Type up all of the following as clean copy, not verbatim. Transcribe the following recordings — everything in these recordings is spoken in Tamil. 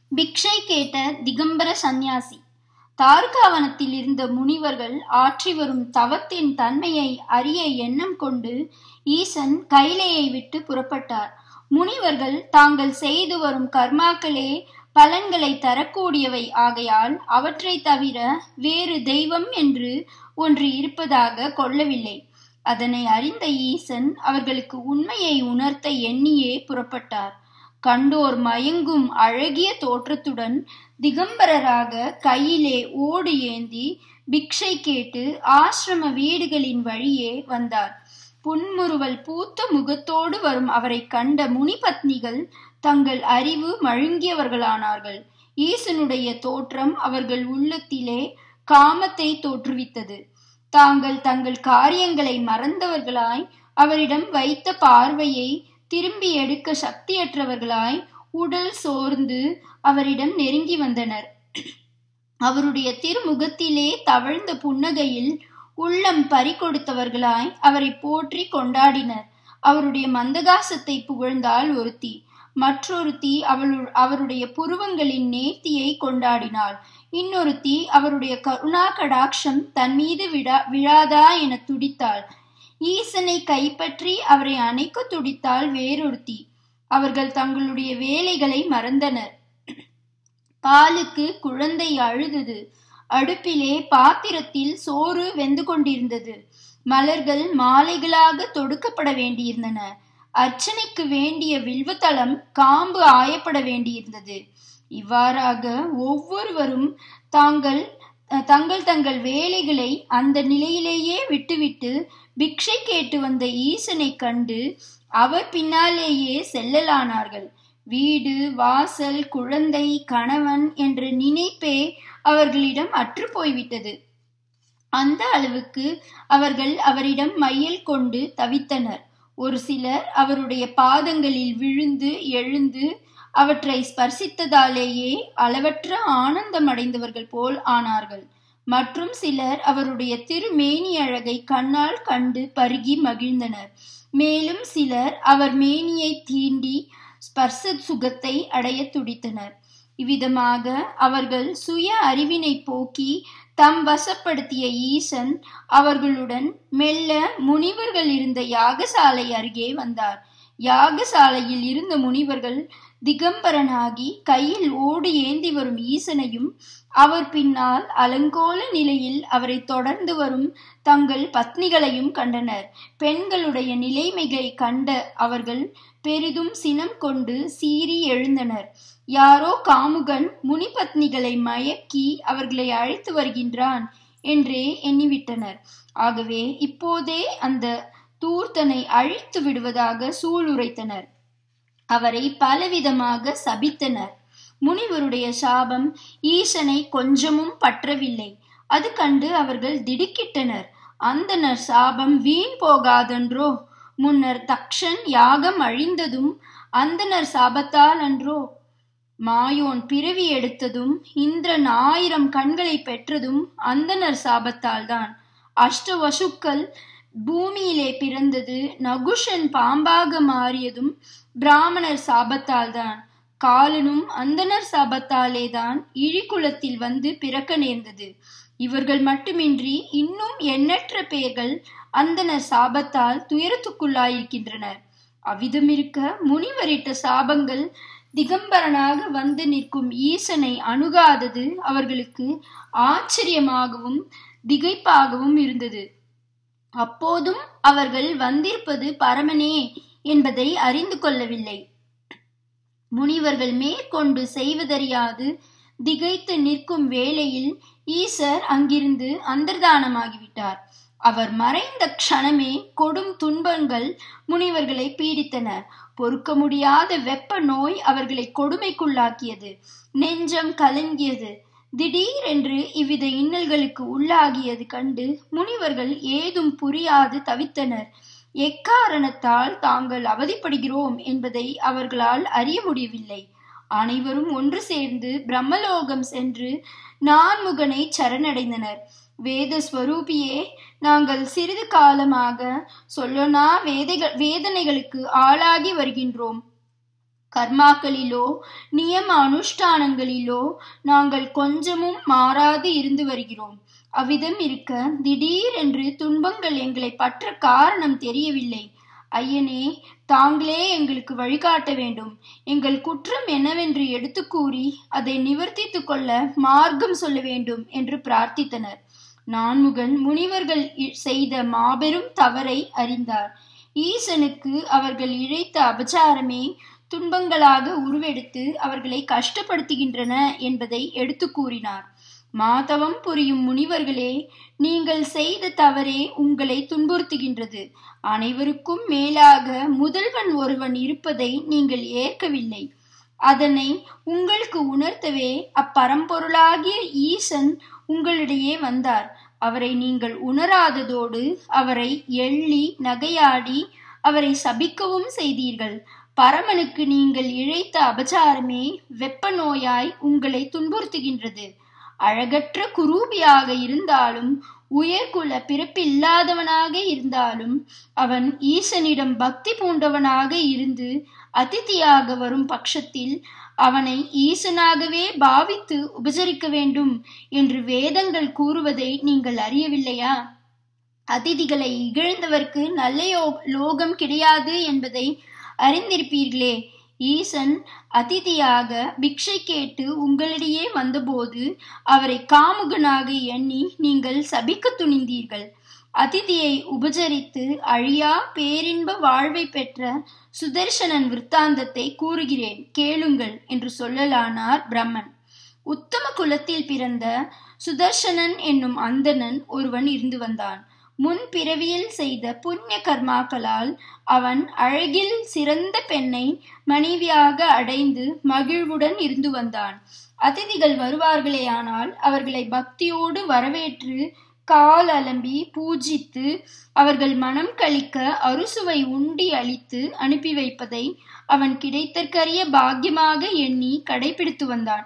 பிக்ஷை கேட்ட திகம்பர சந்நியாசி. தாருகாவனத்தில் இருந்த முனிவர்கள் ஆற்றி வரும் தவத்தின் தன்மையை அறிய எண்ணம் கொண்டு ஈசன் கைலையை விட்டு புறப்பட்டார். முனிவர்கள் தாங்கள் செய்து வரும் கர்மாக்களே பலன்களை தரக்கூடியவை ஆகையால் அவற்றை தவிர வேறு தெய்வம் என்று ஒன்று இருப்பதாக கொள்ளவில்லை. அதனை அறிந்த ஈசன் அவர்களுக்கு உண்மையை உணர்த்த எண்ணியே புறப்பட்டார். கண்டோர் மயங்கும் அழகிய தோற்றத்துடன் திகம்பரராக கையிலே ஓடு ஏந்தி பிக்ஷை கேட்டு ஆசிரம வீடுகளின் வழியே வந்தார். புன்முறுவல் பூத்த முகத்தோடு வரும் அவரை கண்ட முனிபத்னிகள் தங்கள் அறிவு மழுங்கியவர்களானார்கள். ஈசனுடைய தோற்றம் அவர்கள் உள்ளத்திலே காமத்தை தோற்றுவித்தது. தங்கள் காரியங்களை மறந்தவர்களாய் அவரிடம் வைத்த பார்வையை திரும்பி எடுக்க சக்தியற்றவர்களாய் உடல் சோர்ந்து அவரிடம் நெருங்கி வந்தனர். அவருடைய திருமுகத்திலே தவழ்ந்த புன்னகையில் உள்ளம் பறிகொடுத்தவர்களாய் அவரை போற்றி கொண்டாடினர். அவருடைய மந்தகாசத்தை புகழ்ந்தாள் ஒருத்தி. மற்றொருத்தி அவருடைய புருவங்களின் நேர்த்தியை கொண்டாடினாள். இன்னொருத்தி அவருடைய கருணா கடாட்சம் தன் மீது விழாதா என துடித்தாள். ஈசனை கைப்பற்றி அவரை அணைக்க துடித்தாள் வேறொருத்தி. அவர்கள் தங்களுடைய வேலைகளை மறந்தனர். பாலுக்கு குழந்தை அழுதது. அடுப்பிலே பாத்திரத்தில் சோறு வெந்து கொண்டிருந்தது. மலர்கள் மாலைகளாக தொடுக்கப்பட வேண்டியிருந்தன. அர்ச்சனைக்கு வேண்டிய வில்வத்தளம் காம்பு ஆயப்பட வேண்டியிருந்தது. இவ்வாறாக ஒவ்வொருவரும் தங்கள் வேலைகளை அந்த நிலையிலேயே விட்டுவிட்டு பிக்ஷை கேட்டு வந்த ஈசனை கண்டு அவர் பின்னாலேயே செல்லலானார்கள். வீடு, வாசல், குழந்தை, கணவன் என்ற நினைப்பே அவர்களிடம் அற்று போய்விட்டது. அந்த அளவுக்கு அவர்கள் அவரிடம் மையல் கொண்டு தவித்தனர். ஒரு சிலர் அவருடைய பாதங்களில் விழுந்து எழுந்து அவற்றை ஸ்பர்சித்ததாலேயே அளவற்ற ஆனந்தம் அடைந்தவர்கள் போல் ஆனார்கள். மற்றும் சிலர் அவருடைய திருமேனி அழகை கண்ணால் கண்டு பருகி மகிழ்ந்தனர். மேலும் சிலர் அவர் மேனியை தீண்டி ஸ்பர்ச சுகத்தை அடைய துடித்தனர். இவ்விதமாக அவர்கள் சுய அறிவினை போக்கி தம் வசப்படுத்திய ஈசன் அவர்களுடன் மெல்ல முனிவர்கள் இருந்த யாகசாலை அருகே வந்தார். யாகசாலையில் இருந்த முனிவர்கள் திகம்பரனாகி கையில் ஓடு ஏந்தி வரும் ஈசனையும் அவர் பின்னால் அலங்கோல நிலையில் அவரை தொடர்ந்து வரும் தங்கள் பத்னிகளையும் கண்டனர். பெண்களுடைய நிலைமைகளை கண்ட அவர்கள் பெரிதும் சினம் கொண்டு சீறி எழுந்தனர். யாரோ காமுகன் முனிபத்னிகளை மயக்கி அவர்களை அழைத்து வருகின்றான் என்றே எண்ணிவிட்டனர். ஆகவே இப்போதே அந்த தூர்த்தனை அழித்து விடுவதாக சூளுரைத்தனர். அவரை பலவிதமாக சபித்தனர். முனிவருடைய சாபம் ஈசனை கொஞ்சமும் பற்றவில்லை. அது கண்டு அவர்கள் திடுக்கிட்டனர். அந்தனர் சாபம் வீண் போகாதென்றோ? முன்னர் தக்ஷன் யாகம் அழிந்ததும் அந்தனர் சாபத்தால் அன்றோ? மாயோன் பிறவி எடுத்ததும் இந்திரன் 1000 கண்களை பெற்றதும் அந்தனர் சாபத்தால் தான். அஷ்டவசுக்கள் பூமியிலே பிறந்தது, நகுஷன் பாம்பாக மாறியதும் பிராமணர் சாபத்தால் தான். காலனும் அந்தனர் சாபத்தாலே தான் இழிகுலத்தில் வந்து பிறக்க நேர்ந்தது. இவர்கள் மட்டுமின்றி இன்னும் எண்ணற்ற பேர்கள் அந்தனர் சாபத்தால் துயரத்துக்குள்ளாயிருக்கின்றனர். அவ்விதமிருக்க முனிவரிட்ட சாபங்கள் திகம்பரனாக வந்து நிற்கும் ஈசனை அணுகாதது அவர்களுக்கு ஆச்சரியமாகவும் திகைப்பாகவும் இருந்தது. அப்போதும் அவர்கள் வந்திருப்பது பரமனே என்பதை அறிந்து கொள்ளவில்லை. முனிவர்கள் மேற்கொண்டு செய்வதறியாது திகைத்து நிற்கும் வேளையில் ஈசர் அங்கிருந்து அந்தர்தானமாகிவிட்டார். அவர் மறைந்த க்ஷணமே கொடும் துன்பங்கள் முனிவர்களை பீடித்தன. பொறுக்க முடியாத வெப்ப நோய் அவர்களை கொடுமைக்குள்ளாக்கியது. நெஞ்சம் கலங்கியது. திடீரென்று இவ்வித இன்னல்களுக்கு உள்ளாகியது கண்டு முனிவர்கள் ஏதும் புரியாது தவித்தனர். எக்காரணத்தால் தாங்கள் அவதிப்படுகிறோம் என்பதை அவர்களால் அறிய முடியவில்லை. அனைவரும் ஒன்று சேர்ந்து பிரம்மலோகம் சென்று நான்முகனை சரணடைந்தனர். வேதஸ்வரூபியே, நாங்கள் சிறிது காலமாக சொல்லனா வேதனைகளுக்கு ஆளாகி வருகின்றோம். கர்மாக்களிலோ நியம அனுஷ்டானங்களிலோ நாங்கள் கொஞ்சமும் மாறாது இருந்து வருகிறோம். அவ்விதம் இருக்க திடீரென்று துன்பங்கள் எங்களை பற்ற காரணம் தெரியவில்லை. ஐயனே, தாங்களே எங்களுக்கு வழிகாட்ட வேண்டும். எங்கள் குற்றம் என்னவென்று எடுத்து கூறி அதை நிவர்த்தித்து கொள்ள மார்க்கம் சொல்ல வேண்டும் என்று பிரார்த்தித்தனர். நான்முகன் முனிவர்கள் செய்த மாபெரும் தவறை அறிந்தார். ஈசனுக்கு அவர்கள் இழைத்த அபச்சாரமே துன்பங்களாக உருவெடுத்து அவர்களை கஷ்டப்படுத்துகின்றன என்பதை எடுத்து கூறினார். மாதவம் புரியும் முனிவர்களே, நீங்கள் செய்த தவறே உங்களை துன்புறுத்துகின்றது. அனைவருக்கும் மேலாக முதல்வன் ஒருவன் இருப்பதை நீங்கள் ஏற்கவில்லை. அதனை உங்களுக்கு உணர்த்தவே அப்பரம்பொருளாகிய ஈசன் உங்களிடையே வந்தார். அவரை நீங்கள் உணராததோடு அவரை எள்ளி நகையாடி அவரை சபிக்கவும் செய்தீர்கள். பரமனுக்கு நீங்கள் இழைத்த அபச்சாரமே வெப்ப நோயாய் உங்களை துன்புறுத்துகின்றது. அழகற்ற குரூபியாக இருந்தாலும் உயர்குல பிறப்பில்லாதவனாக இருந்தாலும் அவன் ஈசனிடம் பக்தி பூண்டவனாக இருந்து அதிதியாக வரும் பட்சத்தில் அவனை ஈசனாகவே பாவித்து உபசரிக்க வேண்டும் என்று வேதங்கள் கூறுவதை நீங்கள் அறியவில்லையா? அதிதிகளை இகழ்ந்தவர்க்கு நல்ல லோகம் கிடையாது என்பதை அறிந்திருப்பீர்களே. ஈசன் அதிதியாக பிக்ஷை கேட்டு உங்களிடையே வந்தபோது அவரை காமுகனாக எண்ணி நீங்கள் சபிக்க துணிந்தீர்கள். அதிதியை உபசரித்து அழியா பேரின்ப வாழ்வை பெற்ற சுதர்சனன் விற்த்தாந்தத்தை கூறுகிறேன், கேளுங்கள் என்று சொல்லலானார் பிரம்மன். உத்தம குலத்தில் பிறந்த சுதர்சனன் என்னும் அந்தணன் ஒருவன் இருந்து வந்தான். முன் பிறவியில் செய்த புண்ணிய கர்மாக்களால் அவன் அழகில் சிறந்த பெண்ணை மனைவியாக அடைந்து மகிழ்வுடன் இருந்து வந்தான். அதிதிகள் வருவார்களேயானால் அவர்களை பக்தியோடு வரவேற்று கால் அலம்பி பூஜித்து அவர்கள் மனம் கழிக்க அறுசுவை உண்டி அளித்து அனுப்பி வைப்பதை அவன் கிடைத்தற்கரிய பாக்கியமாக எண்ணி கடைபிடித்து வந்தான்.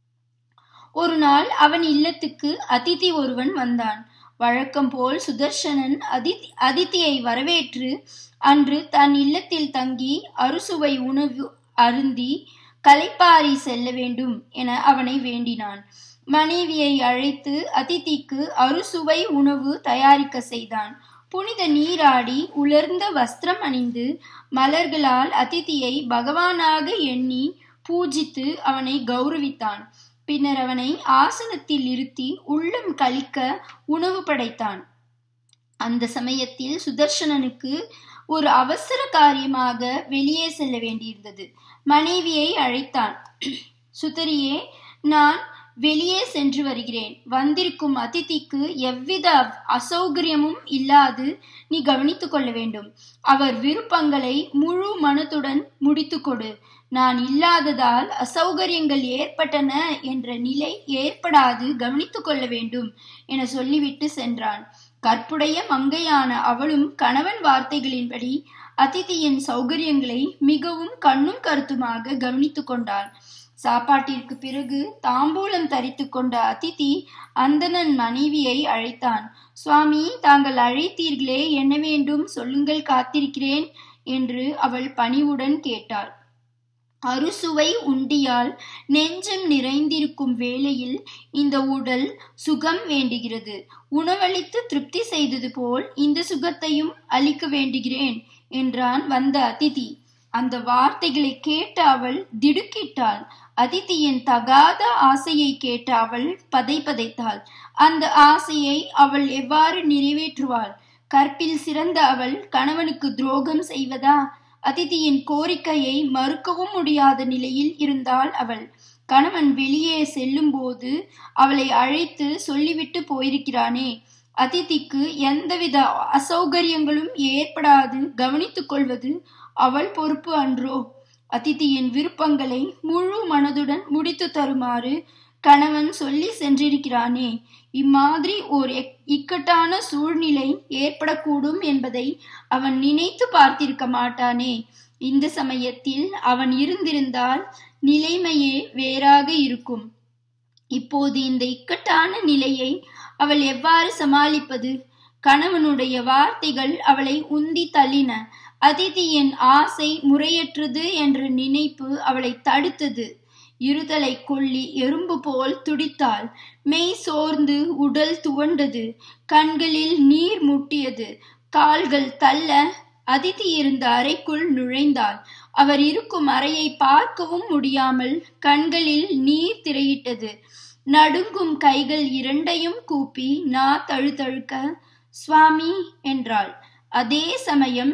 ஒரு நாள் அவன் இல்லத்துக்கு அதிதி ஒருவன் வந்தான். வழக்கம் போல் சுதர்சனன் அதிதியை வரவேற்று அன்று தன் இல்லத்தில் தங்கி அறுசுவை உணவு அருந்தி களைப்பாரி செல்ல வேண்டும் என அவனை வேண்டினான். மனைவியை அழைத்து அதிதிக்கு அறுசுவை உணவு தயாரிக்க செய்தான். புனித நீராடி உலர்ந்த வஸ்திரம் அணிந்து மலர்களால் அதிதியை பகவானாக எண்ணி பூஜித்து அவனை கௌரவித்தான். பின்னர் அவனை ஆசனத்தில் இருத்தி உள்ளம் கழிக்க உணவு படைத்தான். அந்த சமயத்தில் சுதர்சனனுக்கு ஒரு அவசர காரியமாக வெளியே செல்ல வேண்டியிருந்தது. மனைவியை அழைத்தான். சுதரியே, நான் வெளியே சென்று வருகிறேன். வந்திருக்கும் அதிதிக்கு எவ்வித அசௌகரியமும் இல்லாது நீ கவனித்துக் கொள்ள வேண்டும். அவர் விருப்பங்களை முழு மனத்துடன் முடித்து கொடு. நான் இல்லாததால் அசௌகரியங்கள் ஏற்பட்டன என்ற நிலை ஏற்படாது கவனித்துக் கொள்ள வேண்டும் என சொல்லிவிட்டு சென்றான். கற்புடைய மங்கையான அவளும் கணவன் வார்த்தைகளின்படி அதிதியின் சௌகரியங்களை மிகவும் கண்ணும் கருத்துமாக கவனித்துக் கொண்டாள். சாப்பாட்டிற்கு பிறகு தாம்பூலம் தரித்து கொண்ட அதிதி அந்தணன் மனைவியை அழைத்தான். சுவாமி, தாங்கள் அழைத்தீர்களே, என்ன வேண்டும் சொல்லுங்கள், காத்திருக்கிறேன் என்று அவள் பணிவுடன் கேட்டாள். அறுசுவை உண்டியால் நெஞ்சம் நிறைந்திருக்கும் வேளையில் இந்த உடல் சுகம் வேண்டுகிறது. உணவளித்து திருப்தி செய்தது போல் இந்த சுகத்தையும் அளிக்க வேண்டுகிறேன் என்றான் வந்த அதிதி. அந்த வார்த்தைகளை கேட்ட அவள் திடுக்கிட்டாள். அதிதியின் தகாத ஆசையை கேட்ட அவள் பதைத்தாள். அந்த ஆசையை அவள் எவ்வாறு நிறைவேற்றுவாள்? கற்பில் சிறந்த அவள் கணவனுக்கு துரோகம் செய்வதா? அதிதியின் கோரிக்கையை மறுக்கவும் முடியாத நிலையில் இருந்தாள் அவள். கணவன் வெளியே செல்லும் போது அவளை அழைத்து சொல்லிவிட்டு போயிருக்கிறானே, அதிதிக்கு எந்தவித அசௌகரியங்களும் ஏற்படாது கவனித்துக் கொள்வது அவள் பொறுப்பு அன்றோ? அதிதியின் விருப்பங்களை முழு மனதுடன் முடித்து தருமாறு கணவன் சொல்லி சென்றிருக்கிறானே, இம்மாதிரி ஓர் இக்கட்டான சூழ்நிலை ஏற்படக்கூடும் என்பதை அவன் நினைத்து பார்த்திருக்க மாட்டானே. இந்த சமயத்தில் அவன் இருந்திருந்தால் நிலைமையே வேறாக இருக்கும். இப்போது இந்த இக்கட்டான நிலையை அவள் எவ்வாறு சமாளிப்பது? கணவனுடைய வார்த்தைகள் அவளை உந்தி தள்ளின. அதிதியின் ஆசை முறையற்றது என்ற நினைப்பு அவளை தடுத்தது. இருதலை கொள்ளி எறும்பு போல் துடித்தாள். மெய் சோர்ந்து உடல் துவண்டது. கண்களில் நீர் முட்டியது. கால்கள் தள்ள அதிதி இருந்த அறைக்குள் நுழைந்தாள். அவர் இருக்கும் அறையை பார்க்கவும் முடியாமல் கண்களில் நீர் திரையிட்டது. நடுங்கும் கைகள் இரண்டையும் கூப்பி நா தழுதழுக்க சுவாமி என்றாள். அதே சமயம்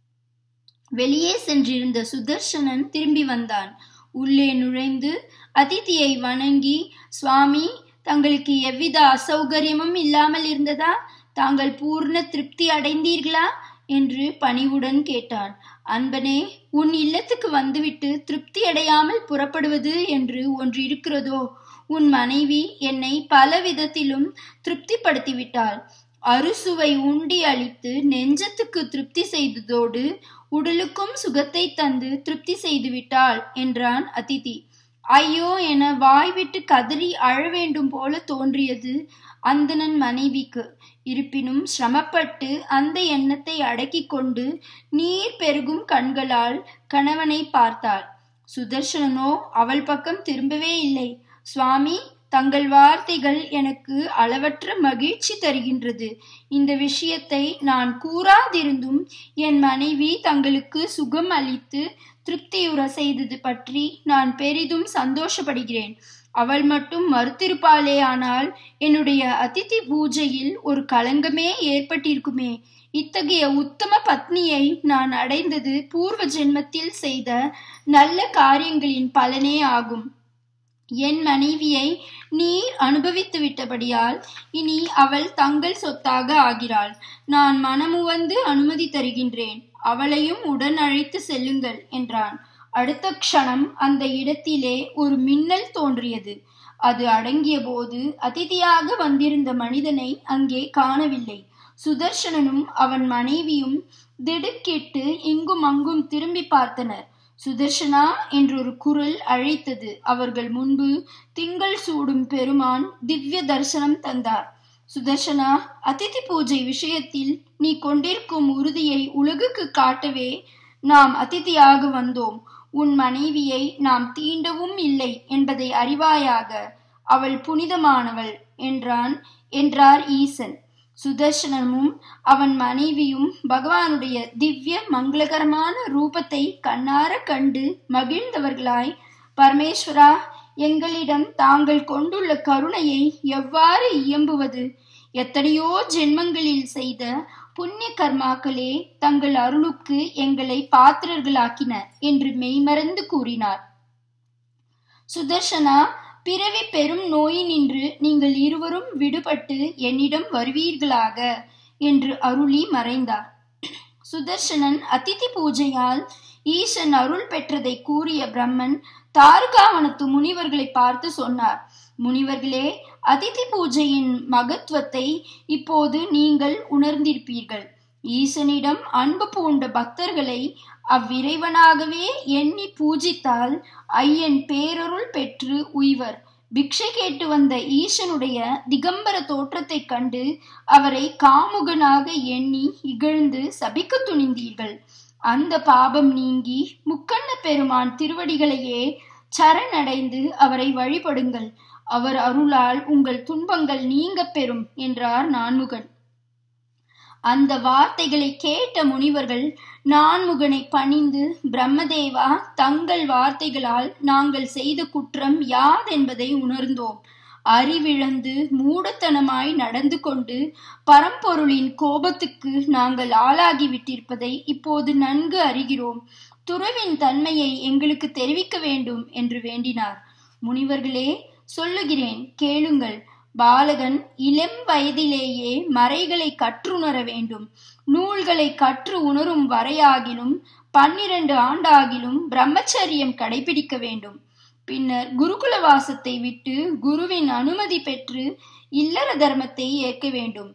வெளியே சென்றிருந்த சுதர்சனன் திரும்பி வந்தான். உள்ளே நுழைந்து அதிதியை வணங்கி, சுவாமி, தங்களுக்கு எவ்வித அசௌகரியமும் இல்லாமல் இருந்ததா? தாங்கள் பூர்ண திருப்தி அடைந்தீர்களா என்று பணிவுடன் கேட்டான். அன்பனே, உன் இல்லத்துக்கு வந்துவிட்டு திருப்தி அடையாமல் புறப்படுவது என்று ஒன்று இருக்கிறதோ? உன் மனைவி என்னை பல விதத்திலும் திருப்திப்படுத்திவிட்டாள். அறுசுவை உண்டி அளித்து நெஞ்சத்துக்கு திருப்தி செய்ததோடு உடலுக்கும் சுகத்தை தந்து திருப்தி செய்துவிட்டாள் என்றான் அதிதி. ஐயோ என வாய்விட்டு கதறி அழ வேண்டும் போல தோன்றியது அந்தணன் மனைவிக்கு. இருப்பினும் சிரமப்பட்டு அந்த எண்ணத்தை அடக்கி கொண்டு நீர் பெருகும் கண்களால் கணவனை பார்த்தாள். சுதர்சனனோ அவள் பக்கம் திரும்பவே இல்லை. சுவாமி, தங்கள் வார்த்தைகள் எனக்கு அளவற்ற மகிழ்ச்சி தருகின்றது. இந்த விஷயத்தை நான் கூறாதிருந்தும் என் மனைவி தங்களுக்கு சுகம் அளித்து திருப்தியுற செய்தது பற்றி நான் பெரிதும் சந்தோஷப்படுகிறேன். அவள் மட்டும் மறுத்திருப்பாளே, ஆனால் என்னுடைய அதிதி பூஜையில் ஒரு களங்கமே ஏற்பட்டிருக்குமே. இத்தகைய உத்தம பத்னியை நான் அடைந்தது பூர்வ ஜென்மத்தில் செய்த நல்ல காரியங்களின் பலனே ஆகும். என் மனைவியை நீர் அனுபவித்து விட்டபடியால் இனி அவள் தங்கள் சொத்தாக ஆகிறாள். நான் மனமுவந்து அனுமதி தருகின்றேன். அவளையும் உடன் அழைத்து செல்லுங்கள் என்றான். அடுத்த க்ஷணம் அந்த இடத்திலே ஒரு மின்னல் தோன்றியது. அது அடங்கிய போது அதிதியாக வந்திருந்த மனிதனை அங்கே காணவில்லை. சுதர்சனனும் அவன் மனைவியும் திடுக்கிட்டு இங்கும் அங்கும் திரும்பி பார்த்தனர். சுதர்சனா என்றொரு குரல் அழைத்தது. அவர்கள் முன்பு திங்கள் சூடும் பெருமான் திவ்ய தரிசனம் தந்தார். சுதர்சனா, அதிதி பூஜை விஷயத்தில் நீ கொண்டிருக்கும் உறுதியை உலகுக்கு காட்டவே நாம் அதிதியாக வந்தோம். உன் மனைவியை நாம் தீண்டவும் இல்லை என்பதை அறிவாயாக. அவள் புனிதமானவள் என்றார் ஈசன். சுதர்சனமும் அவன் மனைவியும் பகவானுடைய திவ்ய மங்களகரமான ரூபத்தை கண்ணார கண்டு மகிழ்ந்தவர்களாய், பரமேஸ்வரா, எங்களிடம் தாங்கள் கொண்டுள்ள கருணையை எவ்வாறு இயம்புவது? எத்தனையோ ஜென்மங்களில் செய்த புண்ணிய கர்மாக்களே தங்கள் அருளுக்கு எங்களை பாத்திரர்களாக்கின என்று மெய்மறந்து கூறினார். சுதர்சனா, பிறவி பெரும் நோயினின்று நீங்கள் இருவரும் விடுபட்டு என்னிடம் வருவீர்களாக என்று அருளி மறைந்தார். சுதர்சனன் அதிதி பூஜையால் ஈசன் அருள் பெற்றதை கூறிய பிரம்மன் தாருகாவனத்து முனிவர்களை பார்த்து சொன்னார். முனிவர்களே, அதிதி பூஜையின் மகத்துவத்தை இப்போது நீங்கள் உணர்ந்திருப்பீர்கள். ஈசனிடம் அன்பு பூண்ட பக்தர்களை அவ்விறைவனாகவே எண்ணி பூஜித்தால் ஐயன் பேரருள் பெற்று உய்வர். பிக்ஷை கேட்டு வந்த ஈசனுடைய திகம்பர தோற்றத்தை கண்டு அவரை காமுகனாக எண்ணி இகழ்ந்து சபிக்க துணிந்தீர்கள். அந்த பாபம் நீங்கி முக்கண்ண பெருமான் திருவடிகளையே சரணடைந்து அவரை வழிபடுங்கள். அவர் அருளால் உங்கள் துன்பங்கள் நீங்க பெறும் என்றார் நான்முகன். அந்த வார்த்தைகளை கேட்ட முனிவர்கள் நான்முகனை பணிந்து, பிரம்மதேவா, தங்கள் வார்த்தைகளால் நாங்கள் செய்த குற்றம் யாதென்பதை உணர்ந்தோம். அறிவிழந்து மூடத்தனமாய் நடந்து கொண்டு பரம்பொருளின் கோபத்துக்கு நாங்கள் ஆளாகிவிட்டிருப்பதை இப்போது நன்கு அறிகிறோம். துறவின் தன்மையை எங்களுக்கு தெரிவிக்க வேண்டும் என்று வேண்டினார். முனிவர்களே, சொல்லுகிறேன், கேளுங்கள். பாலகன் இளம் வயதிலேயே மறைகளை கற்றுணர வேண்டும். நூல்களை கற்று உணரும் வரையாகிலும் 12 ஆண்டாகிலும் பிரம்மச்சரியம் கடைபிடிக்க வேண்டும். பின்னர் குருகுல வாசத்தை விட்டு குருவின் அனுமதி பெற்று இல்லற தர்மத்தை ஏற்க வேண்டும்.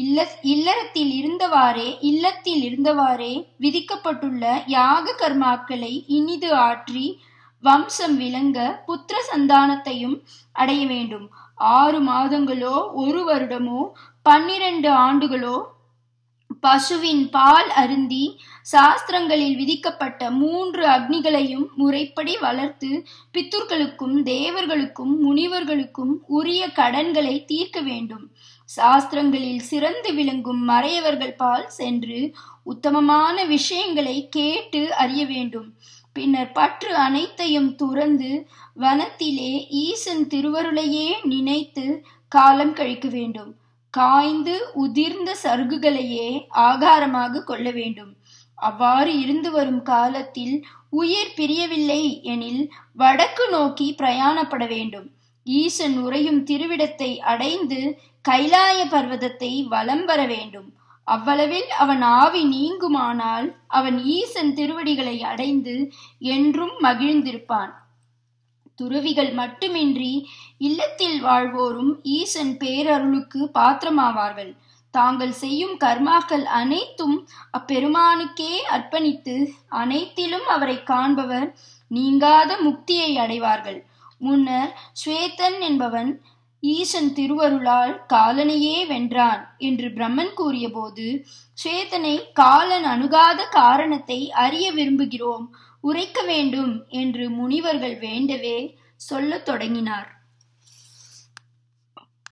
இல்லத்தில் இருந்தவாறே விதிக்கப்பட்டுள்ள யாக கர்மாக்களை இனிது ஆற்றி வம்சம் விளங்க புத்திர சந்தானத்தையும் அடைய வேண்டும். 6 மாதங்களோ 1 வருடமோ 12 ஆண்டுகளோ பசுவின் பால் அருந்தி சாஸ்திரங்களில் விதிக்கப்பட்ட 3 அக்னிகளையும் முறைப்படி வளர்த்து பித்துர்களுக்கும் தேவர்களுக்கும் முனிவர்களுக்கும் உரிய கடன்களை தீர்க்க வேண்டும். சாஸ்திரங்களில் சிறந்து விளங்கும் மறையவர்கள் பால் சென்று உத்தமமான விஷயங்களை கேட்டு அறிய வேண்டும். பின்னர் பற்று அனைத்தையும் துறந்து வனத்திலே ஈசன் திருவருளையே நினைத்து காலம் கழிக்க வேண்டும். காய்ந்து உதிர்ந்த சருகுகளையே ஆகாரமாக கொள்ள வேண்டும். அவ்வாறு இருந்து வரும் காலத்தில் உயிர் பிரியவில்லை எனில் வடக்கு நோக்கி பிரயாணப்பட வேண்டும். ஈசன் உறையும் திருவிடத்தை அடைந்து கைலாய பர்வதத்தை வலம் வர வேண்டும். அவ்வளவில் அவன் ஆவி நீங்குமானால் அவன் ஈசன் திருவடிகளை அடைந்து என்றும் மகிழ்ந்திருப்பான். துறவிகள் மட்டுமின்றி இல்லத்தில் வாழ்வோரும் ஈசன் பேரருளுக்கு பாத்திரமாவார்கள். தாங்கள் செய்யும் கர்மாக்கள் அனைத்தும் அப்பெருமானுக்கே அர்ப்பணித்து அனைத்திலும் அவரை காண்பவர் நீங்காத முக்தியை அடைவார்கள். முன்னர் ஸ்வேதன் என்பவன் ஈசன் திருவருளால் காலனையே வென்றான் என்று பிரம்மன் கூறிய போது, ஸ்வேதனை காலன் அணுகாத காரணத்தை அறிய விரும்புகிறோம், உரைக்க வேண்டும் என்று முனிவர்கள் வேண்டவே சொல்லத் தொடங்கினார்.